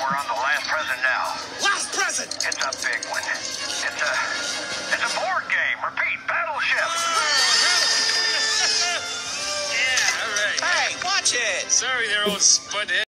we're on the last present now. Last present! It's a big one. It's a board game. Repeat, Battleship. Yeah, all right. Hey, watch it! Sorry there, old spud.